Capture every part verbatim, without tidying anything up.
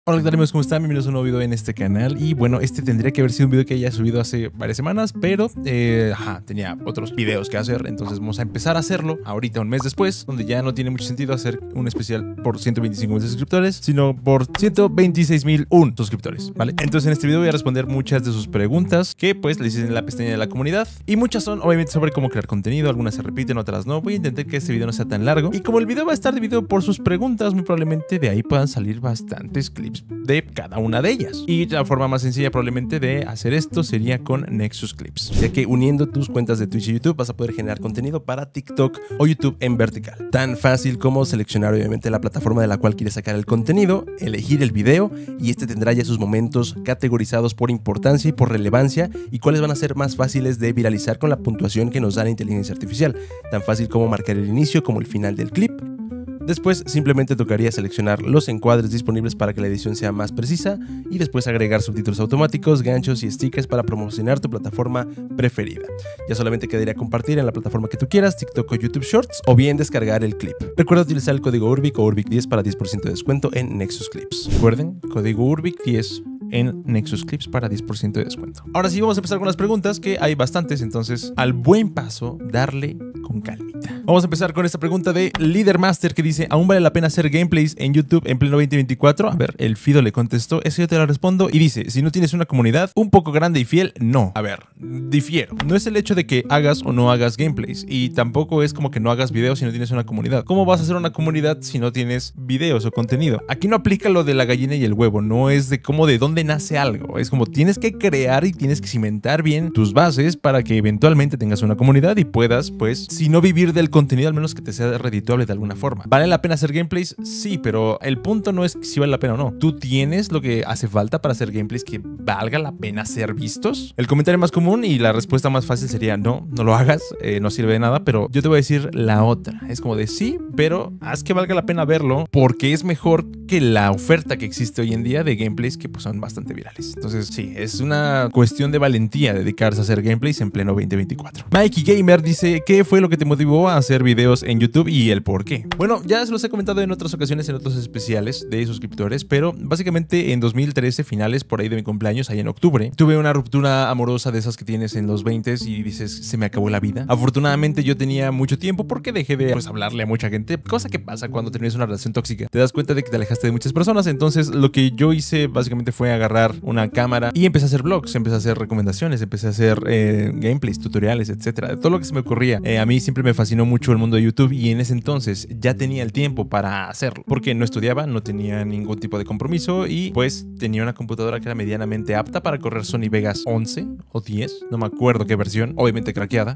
Hola, ¿qué tal amigos? ¿Cómo están? Bienvenidos a un nuevo video en este canal. Y bueno, este tendría que haber sido un video que haya subido hace varias semanas, pero eh, ajá, tenía otros videos que hacer. Entonces vamos a empezar a hacerlo ahorita, un mes después, donde ya no tiene mucho sentido hacer un especial por ciento veinticinco mil suscriptores, sino por ciento veintiséis mil uno suscriptores, ¿vale? Entonces en este video voy a responder muchas de sus preguntas que pues les hice en la pestaña de la comunidad. Y muchas son obviamente sobre cómo crear contenido, algunas se repiten, otras no. Voy a intentar que este video no sea tan largo. Y como el video va a estar dividido por sus preguntas, muy probablemente de ahí puedan salir bastantes clips de cada una de ellas. Y la forma más sencilla probablemente de hacer esto sería con Nexus Clips, ya que uniendo tus cuentas de Twitch y YouTube vas a poder generar contenido para TikTok o YouTube en vertical. Tan fácil como seleccionar obviamente la plataforma de la cual quieres sacar el contenido, elegir el video y este tendrá ya sus momentos categorizados por importancia y por relevancia y cuáles van a ser más fáciles de viralizar con la puntuación que nos da la inteligencia artificial. Tan fácil como marcar el inicio como el final del clip. Después simplemente tocaría seleccionar los encuadres disponibles para que la edición sea más precisa y después agregar subtítulos automáticos, ganchos y stickers para promocionar tu plataforma preferida. Ya solamente quedaría compartir en la plataforma que tú quieras, TikTok o YouTube Shorts, o bien descargar el clip. Recuerda utilizar el código Urbic o Urbic diez para diez por ciento de descuento en Nexus Clips. Recuerden, código Urbic diez en Nexus Clips para diez por ciento de descuento. Ahora sí, vamos a empezar con las preguntas, que hay bastantes, entonces al buen paso, darle con calmita. Vamos a empezar con esta pregunta de Leader Master que dice: ¿aún vale la pena hacer gameplays en YouTube en pleno veinte veinticuatro? A ver, el Fido le contestó, eso yo te lo respondo, y dice: si no tienes una comunidad un poco grande y fiel, no. A ver, difiero. No es el hecho de que hagas o no hagas gameplays, y tampoco es como que no hagas videos si no tienes una comunidad. ¿Cómo vas a hacer una comunidad si no tienes videos o contenido? Aquí no aplica lo de la gallina y el huevo, no es de cómo de dónde nace algo, es como tienes que crear y tienes que cimentar bien tus bases para que eventualmente tengas una comunidad y puedas, pues, si no vivir del contenido, al menos que te sea redituable de alguna forma. ¿Vale la pena hacer gameplays? Sí, pero el punto no es si vale la pena o no. ¿Tú tienes lo que hace falta para hacer gameplays que valga la pena ser vistos? El comentario más común y la respuesta más fácil sería no, no lo hagas, eh, no sirve de nada, pero yo te voy a decir la otra. Es como de sí, pero haz que valga la pena verlo porque es mejor que la oferta que existe hoy en día de gameplays que pues son bastante virales. Entonces sí, es una cuestión de valentía dedicarse a hacer gameplays en pleno veinte veinticuatro. Mikey Gamer dice: ¿qué fue lo que te motivó a hacer videos en YouTube y el por qué? Bueno, ya se los he comentado en otras ocasiones en otros especiales de suscriptores, pero básicamente en dos mil trece, finales por ahí de mi cumpleaños, ahí en octubre, tuve una ruptura amorosa de esas que tienes en los veinte y dices, se me acabó la vida. Afortunadamente yo tenía mucho tiempo porque dejé de pues, hablarle a mucha gente, cosa que pasa cuando tienes una relación tóxica. Te das cuenta de que te alejaste de muchas personas, entonces lo que yo hice básicamente fue agarrar una cámara y empecé a hacer vlogs, empecé a hacer recomendaciones, empecé a hacer eh, gameplays, tutoriales, etcétera, de todo lo que se me ocurría. Eh, a mí siempre me fascinó mucho el mundo de YouTube y en ese entonces ya tenía el tiempo para hacerlo, porque no estudiaba, no tenía ningún tipo de compromiso y pues tenía una computadora que era medianamente apta para correr Sony Vegas once o diez, no me acuerdo qué versión, obviamente craqueada.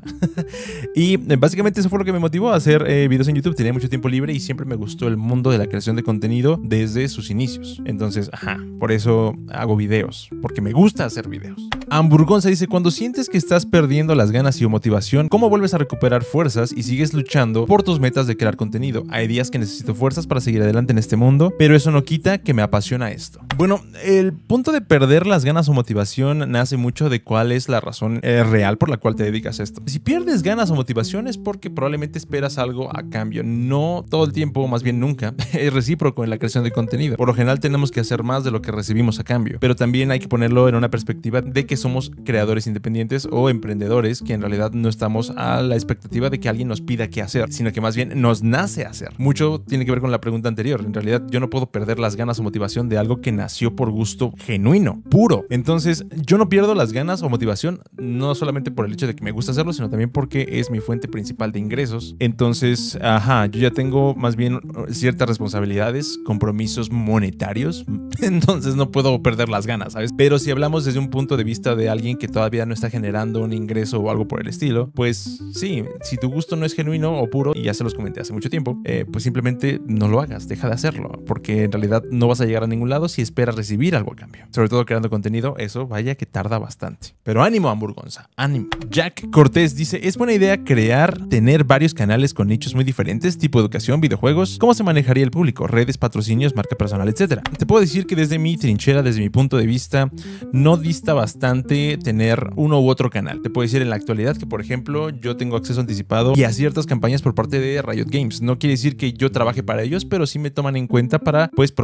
Y eh, básicamente eso fue lo que me motivó a hacer eh, videos en YouTube. Tenía mucho tiempo libre y siempre me gustó el mundo de la creación de contenido desde sus inicios. Entonces, ajá, por eso hago videos, porque me gusta hacer videos. Hamburgonza dice: cuando sientes que estás perdiendo las ganas y motivación, ¿cómo vuelves a recuperar fuerzas y sigues luchando por tus metas de crear contenido? Hay días que necesito fuerzas para seguir adelante en este mundo, pero eso no quita que me apasiona esto. Bueno, el punto de perder las ganas o motivación nace mucho de cuál es la razón eh, real por la cual te dedicas a esto. Si pierdes ganas o motivación es porque probablemente esperas algo a cambio. No todo el tiempo, más bien nunca, es recíproco en la creación de contenido. Por lo general tenemos que hacer más de lo que recibimos a cambio, pero también hay que ponerlo en una perspectiva de que somos creadores independientes o emprendedores que en realidad no estamos a la expectativa de que alguien nos pida qué hacer, sino que más bien nos nace hacer. Mucho tiene que ver con la pregunta anterior. En realidad yo no puedo perder las ganas o motivación de algo que nació por gusto genuino, puro. Entonces yo no pierdo las ganas o motivación no solamente por el hecho de que me gusta hacerlo, sino también porque es mi fuente principal de ingresos. Entonces, ajá, yo ya tengo más bien ciertas responsabilidades, compromisos monetarios, entonces no puedo perder las ganas, ¿sabes? Pero si hablamos desde un punto de vista de alguien que todavía no está generando un ingreso o algo por el estilo, pues sí, si tu gusto no es genuino o puro, y ya se los comenté hace mucho tiempo, eh, pues simplemente no lo hagas, deja de hacerlo, porque en realidad no vas a llegar a ningún lado si esperas recibir algo a cambio. Sobre todo creando contenido, eso vaya que tarda bastante. Pero ánimo, Hamburgonza, ánimo. Jack Cortés dice: ¿es buena idea crear, tener varios canales con nichos muy diferentes, tipo educación, videojuegos? ¿Cómo se manejaría el público? Redes, patrocinios, marca personal, etcétera. Te puedo decir que desde mi trinchera, desde mi punto de vista, no dista bastante tener uno u otro canal. Te puedo decir en la actualidad que, por ejemplo, yo tengo acceso anticipado y a ciertas campañas por parte de Riot Games. No quiere decir que yo trabaje para ellos, pero sí me toman en cuenta para, pues, probar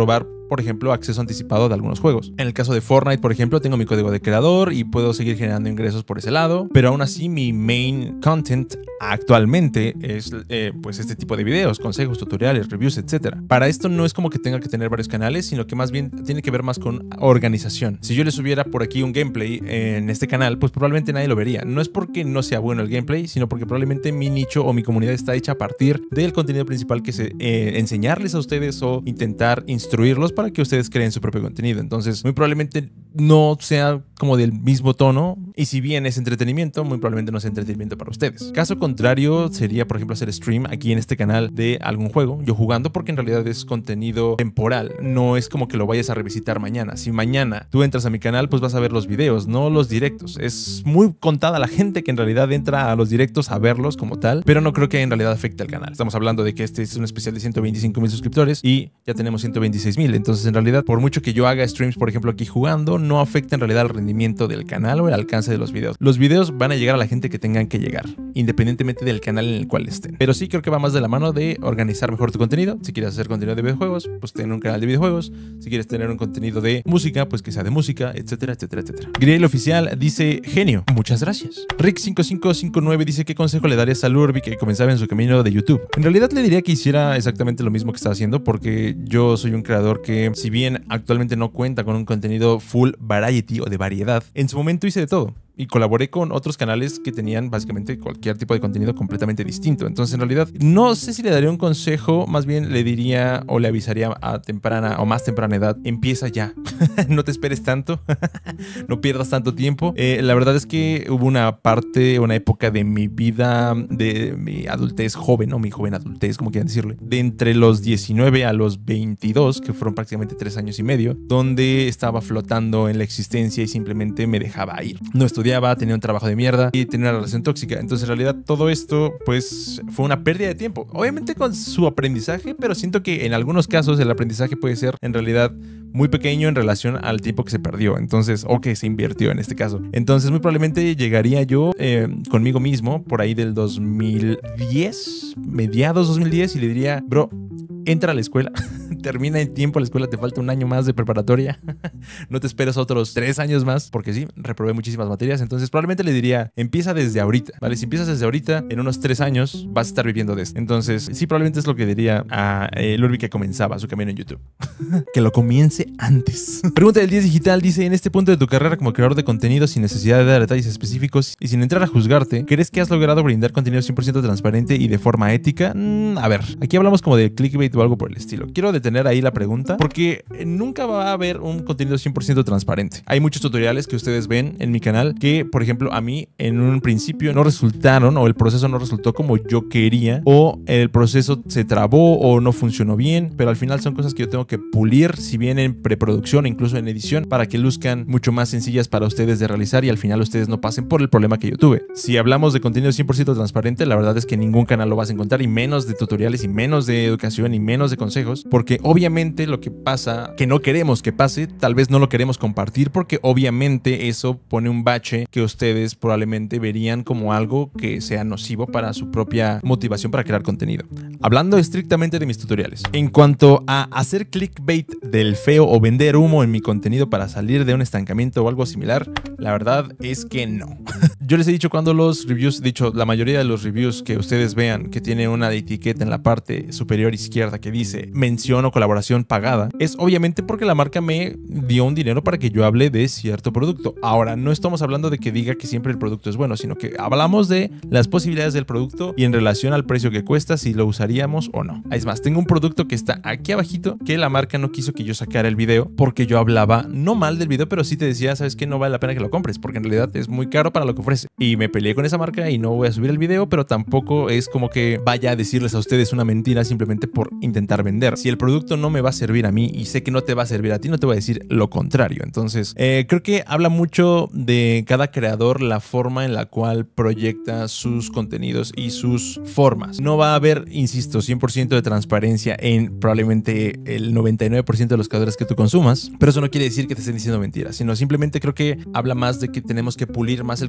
por ejemplo, acceso anticipado de algunos juegos. En el caso de Fortnite, por ejemplo, tengo mi código de creador y puedo seguir generando ingresos por ese lado, pero aún así mi main content actualmente es eh, pues este tipo de videos, consejos, tutoriales, reviews, etcétera. Para esto no es como que tenga que tener varios canales, sino que más bien tiene que ver más con organización. Si yo les subiera por aquí un gameplay en este canal, pues probablemente nadie lo vería. No es porque no sea bueno el gameplay, sino porque probablemente mi nicho o mi comunidad está hecha a partir del contenido principal, que es eh, enseñarles a ustedes o intentar instruirlos para que ustedes creen su propio contenido. Entonces, muy probablemente no sea como del mismo tono, y si bien es entretenimiento, muy probablemente no sea entretenimiento para ustedes. Caso contrario sería, por ejemplo, hacer stream aquí en este canal de algún juego, yo jugando, porque en realidad es contenido temporal, no es como que lo vayas a revisitar mañana. Si mañana tú entras a mi canal, pues vas a ver los videos, no los directos. Es muy contada la gente que en realidad entra a los directos a verlos como tal, pero no creo que en realidad afecte al canal. Estamos hablando de que este es un especial de ciento veinticinco mil suscriptores y ya tenemos ciento veintiséis mil, entonces en realidad, por mucho que yo haga streams, por ejemplo, aquí jugando, no afecta en realidad el rendimiento del canal o el alcance de los videos. Los videos van a llegar a la gente que tengan que llegar, independientemente del canal en el cual estén. Pero sí creo que va más de la mano de organizar mejor tu contenido. Si quieres hacer contenido de videojuegos, pues ten un canal de videojuegos. Si quieres tener un contenido de música, pues que sea de música, etcétera, etcétera, etcétera. Griel Oficial dice: genio, muchas gracias. Rick cinco cinco cinco nueve dice: ¿qué consejo le darías a Lurby que comenzaba en su camino de YouTube? En realidad le diría que hiciera exactamente lo mismo que está haciendo, porque yo soy un creador que, si bien actualmente no cuenta con un contenido full variety o de variedad, en su momento hice de todo. Y colaboré con otros canales que tenían básicamente cualquier tipo de contenido completamente distinto. Entonces, en realidad, no sé si le daría un consejo, más bien le diría o le avisaría a temprana o más temprana edad: empieza ya. No te esperes tanto. No pierdas tanto tiempo. Eh, la verdad es que hubo una parte, una época de mi vida, de mi adultez joven, o mi joven adultez, como quieran decirle, de entre los diecinueve a los veintidós, que fueron prácticamente tres años y medio, donde estaba flotando en la existencia y simplemente me dejaba ir. No estudiaba, tenía un trabajo de mierda y tenía una relación tóxica. Entonces, en realidad, todo esto pues fue una pérdida de tiempo, obviamente con su aprendizaje, pero siento que en algunos casos el aprendizaje puede ser en realidad muy pequeño en relación al tiempo que se perdió, entonces, o que se invirtió en este caso. Entonces, muy probablemente llegaría yo eh, conmigo mismo por ahí del dos mil diez, mediados dos mil diez, y le diría: bro, entra a la escuela, termina en tiempo la escuela, te falta un año más de preparatoria, no te esperes otros tres años más, porque sí, reprobé muchísimas materias. Entonces probablemente le diría: empieza desde ahorita, ¿vale? Si empiezas desde ahorita, en unos tres años vas a estar viviendo de esto. Entonces sí, probablemente es lo que diría a eh, Lurby que comenzaba su camino en YouTube. Que lo comience antes. Pregunta del diez Digital dice: en este punto de tu carrera como creador de contenido, sin necesidad de dar detalles específicos y sin entrar a juzgarte, ¿crees que has logrado brindar contenido cien por ciento transparente y de forma ética? Mm, a ver, aquí hablamos como de clickbait o algo por el estilo. Quiero detener ahí la pregunta, porque nunca va a haber un contenido cien por ciento transparente. Hay muchos tutoriales que ustedes ven en mi canal que, por ejemplo, a mí en un principio no resultaron, o el proceso no resultó como yo quería, o el proceso se trabó o no funcionó bien, pero al final son cosas que yo tengo que pulir, si bien en preproducción, incluso en edición, para que luzcan mucho más sencillas para ustedes de realizar y al final ustedes no pasen por el problema que yo tuve. Si hablamos de contenido cien por ciento transparente, la verdad es que ningún canal lo vas a encontrar, y menos de tutoriales, y menos de educación, y menos de consejos, porque obviamente lo que pasa, que no queremos que pase, tal vez no lo queremos compartir, porque obviamente eso pone un bache que ustedes probablemente verían como algo que sea nocivo para su propia motivación para crear contenido. Hablando estrictamente de mis tutoriales, en cuanto a hacer clickbait del feo o vender humo en mi contenido para salir de un estancamiento o algo similar, la verdad es que no. Yo les he dicho, cuando los reviews, dicho, la mayoría de los reviews que ustedes vean que tiene una etiqueta en la parte superior izquierda que dice mención o colaboración pagada, es obviamente porque la marca me dio un dinero para que yo hable de cierto producto. Ahora, no estamos hablando de que diga que siempre el producto es bueno, sino que hablamos de las posibilidades del producto y en relación al precio que cuesta, si lo usaríamos o no. Es más, tengo un producto que está aquí abajito que la marca no quiso que yo sacara el video porque yo hablaba no mal del video, pero sí te decía: sabes que no vale la pena que lo compres porque en realidad es muy caro para lo que ofrece. Y me peleé con esa marca y no voy a subir el video, pero tampoco es como que vaya a decirles a ustedes una mentira simplemente por intentar vender. Si el producto no me va a servir a mí y sé que no te va a servir a ti, no te voy a decir lo contrario. Entonces, eh, creo que habla mucho de cada creador la forma en la cual proyecta sus contenidos y sus formas. No va a haber, insisto, cien por ciento de transparencia en probablemente el noventa y nueve por ciento de los creadores que tú consumas, pero eso no quiere decir que te estén diciendo mentiras, sino simplemente creo que habla más de que tenemos que pulir más el contenido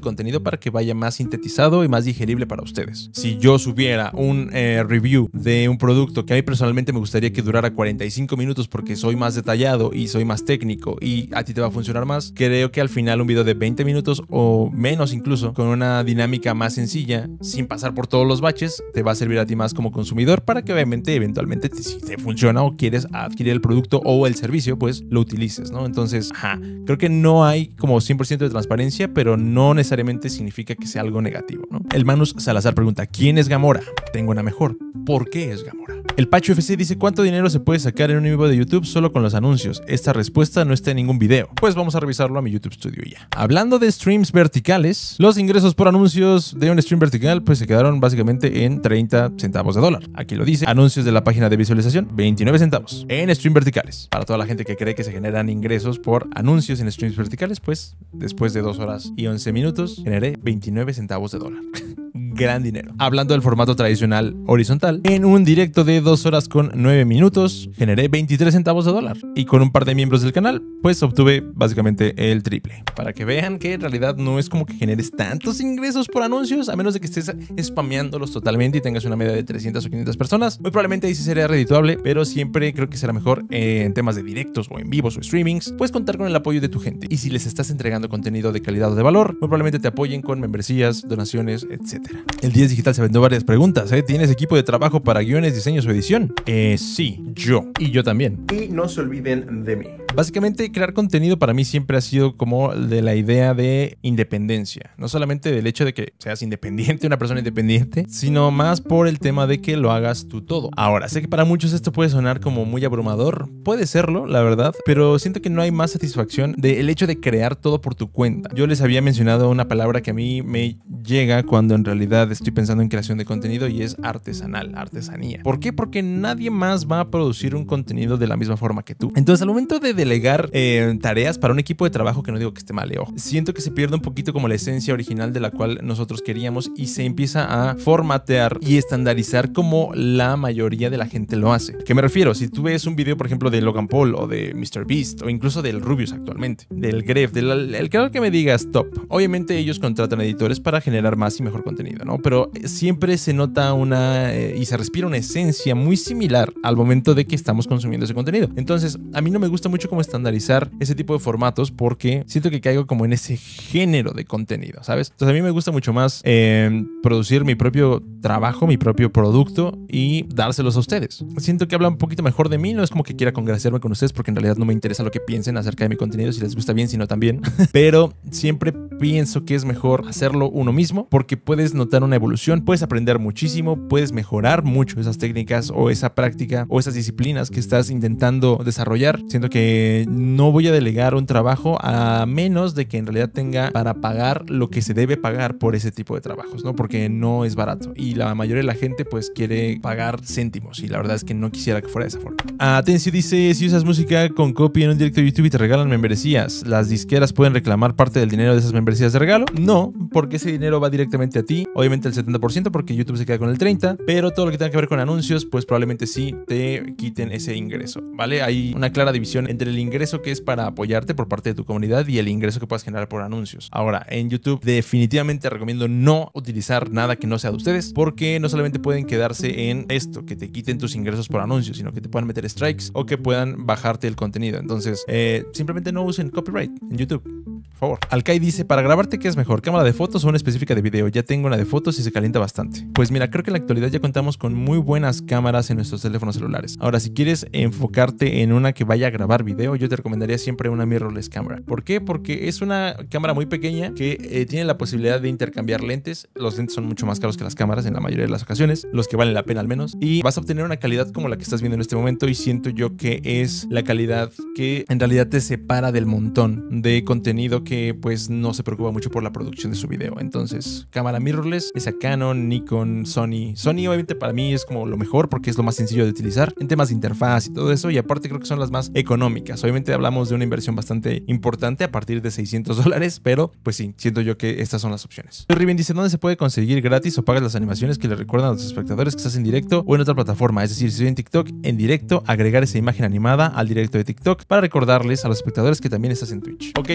video para que vaya más sintetizado y más digerible para ustedes. Si yo subiera un eh, review de un producto que a mí personalmente me gustaría que durara cuarenta y cinco minutos porque soy más detallado y soy más técnico y a ti te va a funcionar más, creo que al final un video de veinte minutos o menos incluso, con una dinámica más sencilla, sin pasar por todos los baches, te va a servir a ti más como consumidor para que obviamente eventualmente te, si te funciona o quieres adquirir el producto o el servicio, pues lo utilices, ¿no? Entonces, ajá, creo que no hay como cien por ciento de transparencia, pero no necesariamente significa que sea algo negativo, ¿no? El Manus Salazar pregunta, ¿quién es Gamora? Tengo una mejor. ¿Por qué es Gamora? El Pacho F C dice, ¿cuánto dinero se puede sacar en un video de YouTube solo con los anuncios? Esta respuesta no está en ningún video. Pues vamos a revisarlo a mi YouTube Studio ya. Hablando de streams verticales, los ingresos por anuncios de un stream vertical pues se quedaron básicamente en treinta centavos de dólar. Aquí lo dice, anuncios de la página de visualización, veintinueve centavos en stream verticales. Para toda la gente que cree que se generan ingresos por anuncios en streams verticales, pues después de dos horas y once minutos generé veintinueve centavos de dólar. Gran dinero. Hablando del formato tradicional horizontal, en un directo de dos horas con nueve minutos generé veintitrés centavos de dólar y con un par de miembros del canal pues obtuve básicamente el triple. Para que vean que en realidad no es como que generes tantos ingresos por anuncios, a menos de que estés spameándolos totalmente y tengas una media de trescientas o quinientas personas. Muy probablemente ahí sí sería redituable, pero siempre creo que será mejor eh, en temas de directos o en vivos o streamings, pues contar con el apoyo de tu gente. Y si les estás entregando contenido de calidad o de valor, muy probablemente te apoyen con membresías, donaciones, etcétera. El diez Digital se vendió varias preguntas, ¿eh? ¿Tienes equipo de trabajo para guiones, diseños o edición? Eh, sí, yo. Y yo también. Y no se olviden de mí. Básicamente, crear contenido para mí siempre ha sido como de la idea de independencia. No solamente del hecho de que seas independiente, una persona independiente, sino más por el tema de que lo hagas tú todo. Ahora, sé que para muchos esto puede sonar como muy abrumador. Puede serlo, la verdad, pero siento que no hay más satisfacción del hecho de crear todo por tu cuenta. Yo les había mencionado una palabra que a mí me llega cuando en realidad estoy pensando en creación de contenido y es artesanal, artesanía. ¿Por qué? Porque nadie más va a producir un contenido de la misma forma que tú. Entonces, al momento de delegar eh, tareas para un equipo de trabajo, que no digo que esté mal, eh, ojo, siento que se pierde un poquito como la esencia original de la cual nosotros queríamos y se empieza a formatear y estandarizar como la mayoría de la gente lo hace. ¿Qué me refiero? Si tú ves un video, por ejemplo, de Logan Paul o de míster Beast o incluso del Rubius actualmente, del Gref, del el creador que me digas top, obviamente ellos contratan editores para generar más y mejor contenido, ¿no? Pero siempre se nota una eh, y se respira una esencia muy similar al momento de que estamos consumiendo ese contenido. Entonces, a mí no me gusta mucho como estandarizar ese tipo de formatos porque siento que caigo como en ese género de contenido, ¿sabes? Entonces a mí me gusta mucho más eh, producir mi propio trabajo, mi propio producto y dárselos a ustedes. Siento que habla un poquito mejor de mí, no es como que quiera congraciarme con ustedes porque en realidad no me interesa lo que piensen acerca de mi contenido, si les gusta bien, si no también, pero siempre pienso que es mejor hacerlo uno mismo porque puedes notar una evolución, puedes aprender muchísimo, puedes mejorar mucho esas técnicas o esa práctica o esas disciplinas que estás intentando desarrollar. Siento que no voy a delegar un trabajo a menos de que en realidad tenga para pagar lo que se debe pagar por ese tipo de trabajos, ¿no? Porque no es barato y la mayoría de la gente pues quiere pagar céntimos y la verdad es que no quisiera que fuera de esa forma. Atencio dice, si usas música con copy en un directo de YouTube y te regalan membresías, ¿las disqueras pueden reclamar parte del dinero de esas membresías de regalo? No, porque ese dinero va directamente a ti, obviamente el setenta por ciento porque YouTube se queda con el treinta por ciento, pero todo lo que tenga que ver con anuncios pues probablemente sí te quiten ese ingreso, ¿vale? Hay una clara división entre el ingreso que es para apoyarte por parte de tu comunidad y el ingreso que puedas generar por anuncios. Ahora, en YouTube definitivamente recomiendo no utilizar nada que no sea de ustedes porque no solamente pueden quedarse en esto, que te quiten tus ingresos por anuncios, sino que te puedan meter strikes o que puedan bajarte el contenido. Entonces, eh, simplemente no usen copyright en YouTube, por favor. Alkai dice, para grabarte, ¿qué es mejor? ¿Cámara de fotos o una específica de video? Ya tengo una de fotos y se calienta bastante. Pues mira, creo que en la actualidad ya contamos con muy buenas cámaras en nuestros teléfonos celulares. Ahora, si quieres enfocarte en una que vaya a grabar video, yo te recomendaría siempre una mirrorless camera. ¿Por qué? Porque es una cámara muy pequeña que eh, tiene la posibilidad de intercambiar lentes. Los lentes son mucho más caros que las cámaras en la mayoría de las ocasiones, los que valen la pena al menos, y vas a obtener una calidad como la que estás viendo en este momento y siento yo que es la calidad que en realidad te separa del montón de contenido que pues no se preocupa mucho por la producción de su video. Entonces, cámara mirrorless, esa Canon, Nikon, Sony. Sony obviamente para mí es como lo mejor porque es lo más sencillo de utilizar en temas de interfaz y todo eso, y aparte creo que son las más económicas. Obviamente hablamos de una inversión bastante importante a partir de seiscientos dólares, pero pues sí, siento yo que estas son las opciones. Riven dice, ¿dónde se puede conseguir gratis o pagas las animaciones que le recuerdan a los espectadores que estás en directo o en otra plataforma? Es decir, si estoy en TikTok, en directo, agregar esa imagen animada al directo de TikTok para recordarles a los espectadores que también estás en Twitch. Ok, creo que hablas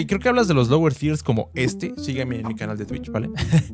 gustas de los lower tiers como este, sígueme en mi canal de Twitch, ¿vale?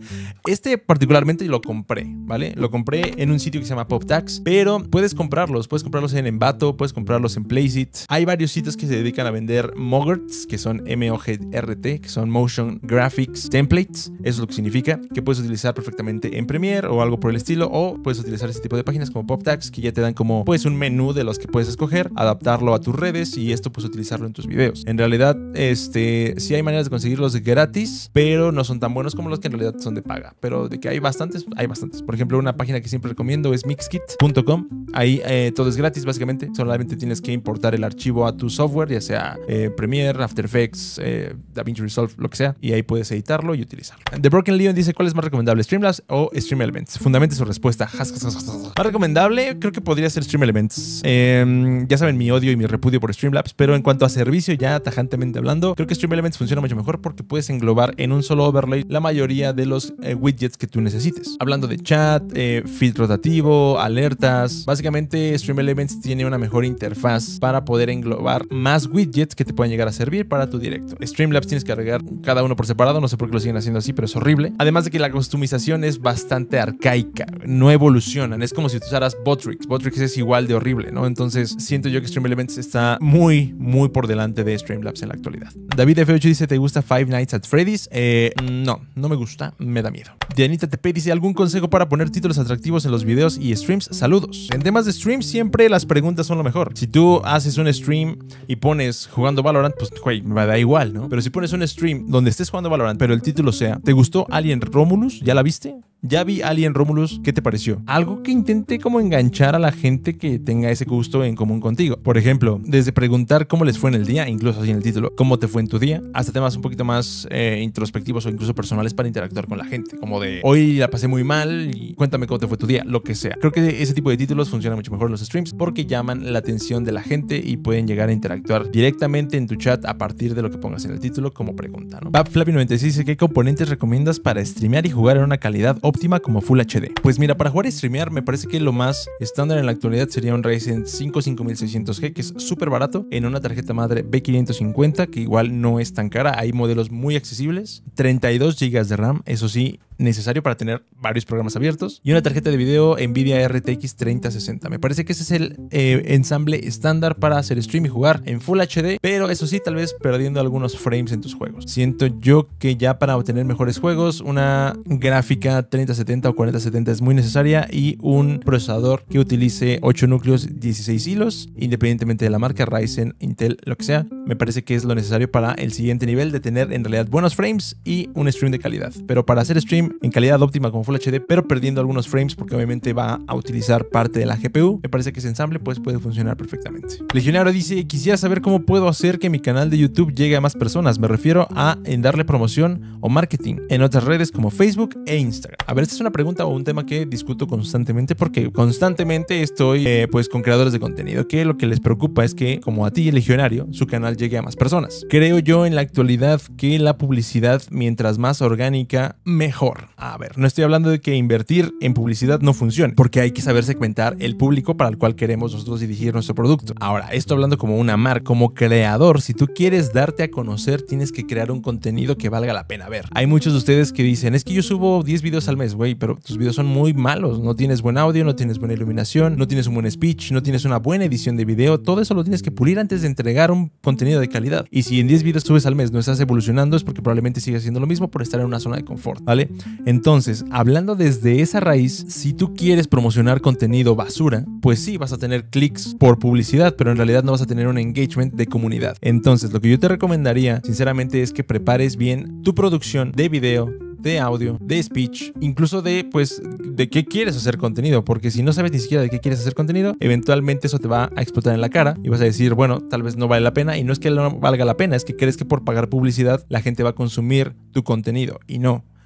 Este particularmente lo compré, ¿vale? Lo compré en un sitio que se llama PopTax, pero puedes comprarlos, puedes comprarlos en Envato, puedes comprarlos en Placeit. Hay varios sitios que se dedican a vender Mogurts, que son M O G R T, que son Motion Graphics Templates. Eso es lo que significa, que puedes utilizar perfectamente en Premiere o algo por el estilo, o puedes utilizar ese tipo de páginas como PopTax, que ya te dan como pues un menú de los que puedes escoger, adaptarlo a tus redes y esto pues utilizarlo en tus videos. En realidad, este, sí hay maneras de conseguirlos gratis, pero no son tan buenos como los que en realidad son de paga. Pero de que hay bastantes, hay bastantes. Por ejemplo, una página que siempre recomiendo es mixkit punto com. Ahí eh, todo es gratis básicamente. Solamente tienes que importar el archivo a tu software, ya sea eh, Premiere, After Effects, eh, DaVinci Resolve, lo que sea, y ahí puedes editarlo y utilizarlo. The Broken Leon dice: ¿cuál es más recomendable, Streamlabs o Stream Elements? Fundamente su respuesta. Más recomendable, creo que podría ser Stream Elements. Eh, ya saben mi odio y mi repudio por Streamlabs, pero en cuanto a servicio, ya tajantemente hablando, creo que Stream Elements funciona mucho mejor porque puedes englobar en un solo overlay la mayoría de los eh, widgets que tú necesites. Hablando de chat, eh, feed rotativo, alertas, básicamente Stream Elements tiene una mejor interfaz para poder englobar más widgets que te puedan llegar a servir para tu directo. Streamlabs tienes que agregar cada uno por separado, no sé por qué lo siguen haciendo así, pero es horrible. Además de que la customización es bastante arcaica, no evolucionan, es como si usaras Botrix. Botrix es igual de horrible, ¿no? Entonces siento yo que Stream Elements está muy, muy por delante de Streamlabs en la actualidad. David F ocho dice: ¿te gusta Five Nights at Freddy's? Eh, no, no me gusta, me da miedo. Dianita T P dice: ¿algún consejo para poner títulos atractivos en los videos y streams? Saludos. En temas de streams siempre las preguntas son lo mejor. Si tú haces un stream y pones jugando Valorant, pues güey, me da igual, ¿no? Pero si pones un stream donde estés jugando Valorant, pero el título sea ¿te gustó Alien Romulus? ¿Ya la viste? Ya vi Alien Romulus, ¿qué te pareció? Algo que intente como enganchar a la gente que tenga ese gusto en común contigo. Por ejemplo, desde preguntar cómo les fue en el día, incluso así en el título, cómo te fue en tu día, hasta temas un poquito más eh, introspectivos o incluso personales para interactuar con la gente, como de hoy la pasé muy mal y cuéntame cómo te fue tu día, lo que sea. Creo que ese tipo de títulos funcionan mucho mejor en los streams porque llaman la atención de la gente y pueden llegar a interactuar directamente en tu chat a partir de lo que pongas en el título como pregunta, ¿no? Bab Flappy noventa y seis dice: ¿qué componentes recomiendas para streamear y jugar en una calidad óptima como Full H D? Pues mira, para jugar y streamear me parece que lo más estándar en la actualidad sería un Ryzen cinco cinco mil seiscientos G, que es súper barato, en una tarjeta madre B quinientos cincuenta, que igual no es tan cara, hay modelos muy accesibles, treinta y dos gigas de RAM, eso sí, necesario para tener varios programas abiertos, y una tarjeta de video Nvidia R T X treinta sesenta. Me parece que ese es el eh, ensamble estándar para hacer stream y jugar en Full H D, pero eso sí, tal vez perdiendo algunos frames en tus juegos. Siento yo que ya para obtener mejores juegos, una gráfica treinta setenta o cuarenta setenta es muy necesaria y un procesador que utilice ocho núcleos, dieciséis hilos, independientemente de la marca, Ryzen, Intel, lo que sea, me parece que es lo necesario para el siguiente nivel de tener en realidad buenos frames y un stream de calidad. Pero para hacer stream en calidad óptima como Full H D, pero perdiendo algunos frames porque obviamente va a utilizar parte de la G P U, me parece que ese ensamble pues puede funcionar perfectamente. Legionario dice: quisiera saber cómo puedo hacer que mi canal de YouTube llegue a más personas. Me refiero a en darle promoción o marketing en otras redes como Facebook e Instagram. A ver, esta es una pregunta o un tema que discuto constantemente porque constantemente estoy eh, pues con creadores de contenido que lo que les preocupa es que, como a ti, Legionario, su canal llegue a más personas. Creo yo en la actualidad que la publicidad, mientras más orgánica, mejor. A ver, no estoy hablando de que invertir en publicidad no funcione, porque hay que saber segmentar el público para el cual queremos nosotros dirigir nuestro producto. Ahora, esto hablando como una marca, como creador, si tú quieres darte a conocer, tienes que crear un contenido que valga la pena ver. Hay muchos de ustedes que dicen: es que yo subo diez videos al mes, güey, pero tus videos son muy malos, no tienes buen audio, no tienes buena iluminación, no tienes un buen speech, no tienes una buena edición de video, todo eso lo tienes que pulir antes de entregar un contenido de calidad. Y si en diez videos subes al mes no estás evolucionando, es porque probablemente sigues haciendo lo mismo por estar en una zona de confort, ¿vale? Entonces, hablando desde esa raíz, si tú quieres promocionar contenido basura, pues sí, vas a tener clics por publicidad, pero en realidad no vas a tener un engagement de comunidad. Entonces, lo que yo te recomendaría, sinceramente, es que prepares bien tu producción de video, de audio, de speech, incluso de, pues, de qué quieres hacer contenido, porque si no sabes ni siquiera de qué quieres hacer contenido, eventualmente eso te va a explotar en la cara y vas a decir, bueno, tal vez no vale la pena, y no es que no valga la pena, es que crees que por pagar publicidad la gente va a consumir tu contenido, y no.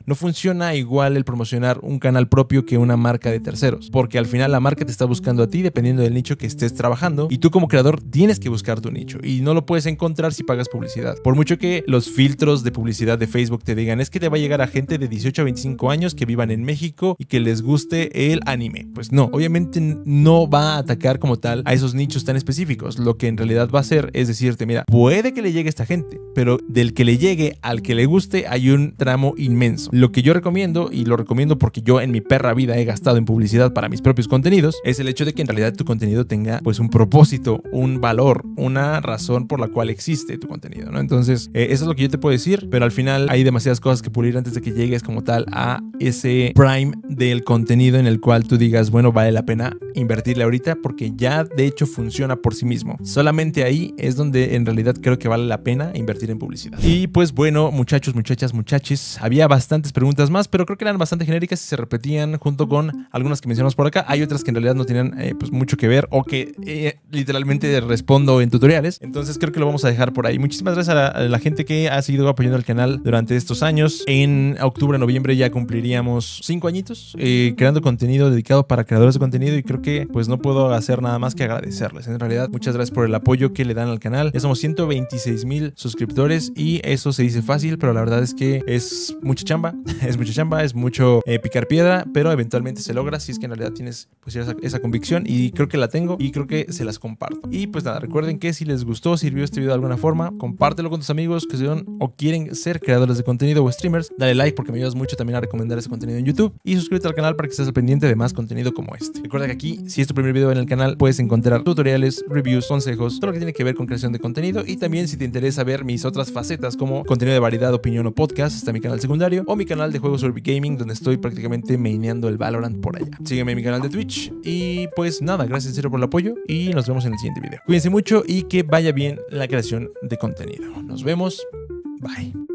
no funciona igual el promocionar un canal propio que una marca de terceros, porque al final la marca te está buscando a ti dependiendo del nicho que estés trabajando y tú como creador tienes que buscar tu nicho y no lo puedes encontrar si pagas publicidad. Por mucho que los filtros de publicidad de Facebook te digan es que te va a llegar a gente de dieciocho a veinticinco años que vivan en México y que les guste el anime, pues no, obviamente no va a atacar como tal a esos nichos tan específicos. Lo que en realidad va a hacer es decirte, mira, puede que le llegue a esta gente, pero del que le llegue al que le guste hay un tramo inmenso. Lo que yo recomiendo, y lo recomiendo porque yo en mi perra vida he gastado en publicidad para mis propios contenidos, es el hecho de que en realidad tu contenido tenga pues un propósito, un valor, una razón por la cual existe tu contenido, ¿no? Entonces, eh, eso es lo que yo te puedo decir, pero al final hay demasiadas cosas que pulir antes de que llegues como tal a ese prime del contenido en el cual tú digas, bueno, vale la pena invertirle ahorita porque ya de hecho funciona por sí mismo. Solamente ahí es donde en realidad creo que vale la pena invertir en publicidad. Y pues bueno, muchachos, muchachas, muchachis, había bastantes preguntas más, pero creo que eran bastante genéricas y se repetían junto con algunas que mencionamos por acá. Hay otras que en realidad no tienen eh, pues mucho que ver o que eh, literalmente respondo en tutoriales. Entonces creo que lo vamos a dejar por ahí. Muchísimas gracias a la, a la gente que ha seguido apoyando el canal durante estos años. En octubre, noviembre ya cumpliríamos cinco añitos eh, creando contenido dedicado para creadores de contenido y creo que pues no puedo hacer nada más que agradecerles. En realidad, muchas gracias por el apoyo que le dan al canal. Ya somos ciento veintiséis mil suscriptores y eso se dice fácil, pero la verdad es que es mucha chamba, es mucha chamba, es mucho eh, picar piedra, pero eventualmente se logra si es que en realidad tienes pues esa, esa convicción y creo que la tengo y creo que se las comparto. Y pues nada, recuerden que si les gustó, sirvió este video de alguna forma, compártelo con tus amigos que son o quieren ser creadores de contenido o streamers, dale like porque me ayudas mucho también a recomendar ese contenido en YouTube y suscríbete al canal para que estés al pendiente de más contenido como este. Recuerda que aquí, si es tu primer video en el canal, puedes encontrar tutoriales, reviews, consejos, todo lo que tiene que ver con creación de contenido y también si te interesa ver mis otras facetas como contenido de variedad, opinión o podcast, está mi canal secundario o mi canal de juegos sobre gaming donde estoy prácticamente maineando el Valorant por allá. Sígueme en mi canal de Twitch y pues nada, gracias en serio por el apoyo y nos vemos en el siguiente video. Cuídense mucho y que vaya bien la creación de contenido. Nos vemos. Bye.